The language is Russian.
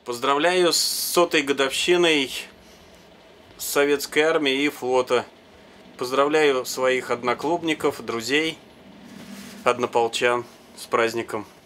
Поздравляю с 100-й годовщиной Советской армии и флота. Поздравляю своих одноклубников, друзей, однополчан с праздником.